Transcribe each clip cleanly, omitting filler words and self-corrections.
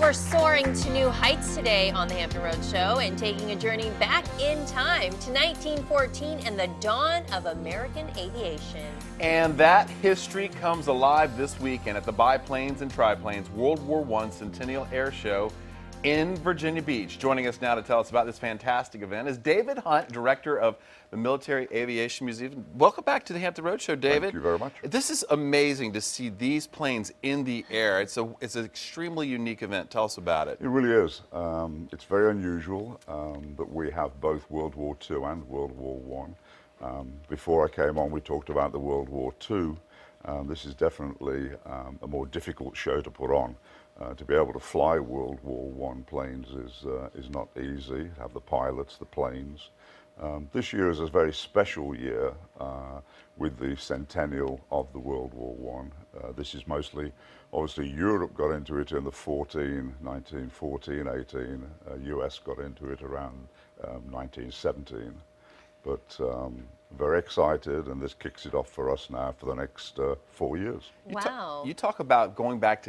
We're soaring to new heights today on the Hampton Roads Show and taking a journey back in time to 1914 and the dawn of American aviation. And that history comes alive this weekend at the Biplanes and Triplanes World War I Centennial Airshow in Virginia Beach. Joining us now to tell us about this fantastic event is David Hunt, director of the Military Aviation Museum. Welcome back to the Hampton Roads Show, David. Thank you very much. This is amazing to see these planes in the air. It's an extremely unique event. Tell us about it. It really is. It's very unusual that we have both World War II and World War I. Before I came on, we talked about the World War II. This is definitely a more difficult show to put on. To be able to fly World War I planes is not easy. Have the pilots, the planes. This year is a very special year with the Centennial of the World War I. This is mostly, obviously Europe got into it in the 1914, 18. US got into it around 1917. But very excited, and this kicks it off for us now for the next 4 years. Wow. You talk about going back to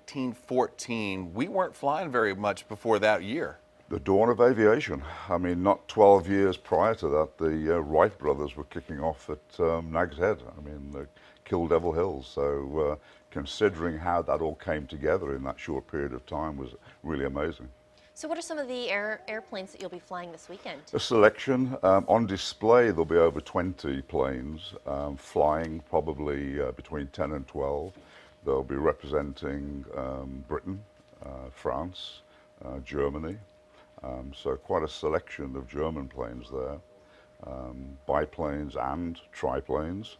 1914. We weren't flying very much before that year. The dawn of aviation. I mean, not 12 years prior to that, the Wright brothers were kicking off at Nag's Head. I mean, the Kill Devil Hills. So considering how that all came together in that short period of time was really amazing. So what are some of the airplanes that you'll be flying this weekend? A selection. On display, there'll be over 20 planes flying, probably between 10 and 12. They'll be representing Britain, France, Germany. So quite a selection of German planes there, biplanes and triplanes.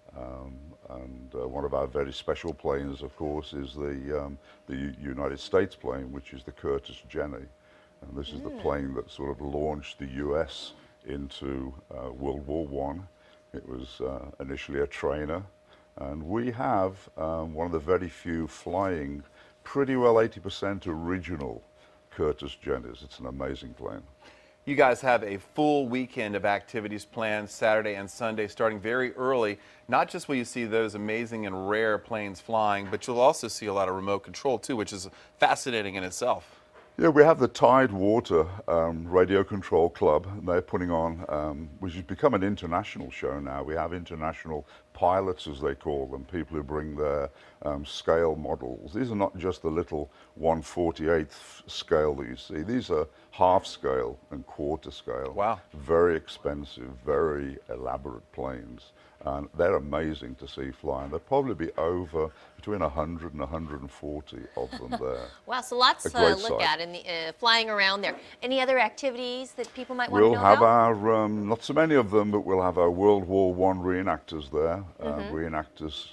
One of our very special planes, of course, is the United States plane, which is the Curtiss Jenny. And this is the plane that sort of launched the US into World War I. It was initially a trainer. And we have one of the very few flying, pretty well 80% original Curtiss Jennys. It's an amazing plane. You guys have a full weekend of activities planned Saturday and Sunday starting very early. Not just will you see those amazing and rare planes flying, but you'll also see a lot of remote control too, which is fascinating in itself. Yeah, we have the Tidewater Radio Control Club, and they're putting on, which has become an international show now. We have international pilots, as they call them, people who bring their scale models. These are not just the little 1/48th scale that you see. These are half scale and quarter scale. Wow. Very expensive, very elaborate planes. And they're amazing to see flying. There'll probably be over between 100 and 140 of them there. Wow, so lots to look at in the flying around there. Any other activities that people might want to know about? We'll have our, not so many of them, but we'll have our World War I reenactors there. Reenactors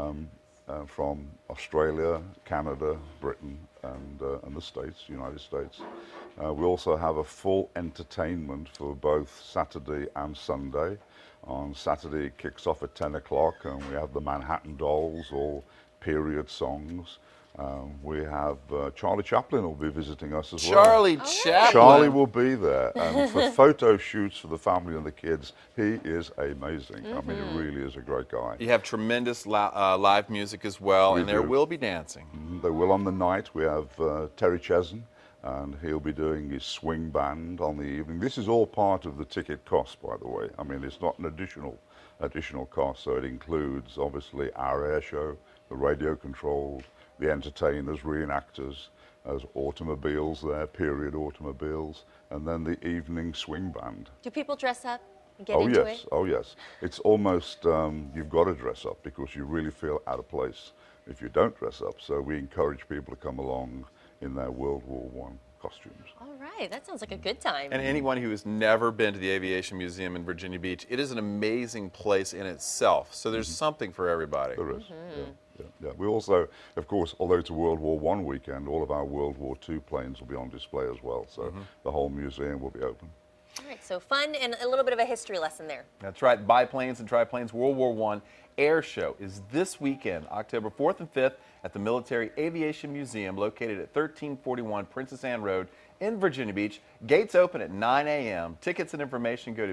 from Australia, Canada, Britain, and the States, United States. We also have a full entertainment for both Saturday and Sunday. On Saturday it kicks off at 10 o'clock and we have the Manhattan Dolls, all period songs. We have Charlie Chaplin will be visiting us as well. Charlie Chaplin? Charlie will be there, and for photo shoots for the family and the kids, he is amazing. I mean, he really is a great guy. You have tremendous live music as well, and there will be dancing. There will on the night. We have Terry Chesson, and he'll be doing his swing band on the evening. This is all part of the ticket cost, by the way. I mean, it's not an additional cost, so it includes, obviously, our air show, the radio controlled, the entertainers, reenactors, as automobiles there, period automobiles, and then the evening swing band. Do people dress up and get into it? Oh yes. It's almost, you've got to dress up because you really feel out of place if you don't dress up. So we encourage people to come along in their World War I costumes. All right, that sounds like a good time. And anyone who has never been to the Aviation Museum in Virginia Beach, it is an amazing place in itself. So there's something for everybody. There is, yeah. We also, of course, although it's a World War I weekend, all of our World War II planes will be on display as well. So the whole museum will be open. All right, so fun and a little bit of a history lesson there. That's right. Biplanes and Triplanes World War I Air Show is this weekend, October 4th and 5th at the Military Aviation Museum located at 1341 Princess Anne Road in Virginia Beach. Gates open at 9 a.m. Tickets and information go to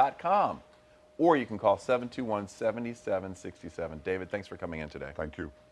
vbairshow.com or you can call 721-7767. David, thanks for coming in today. Thank you.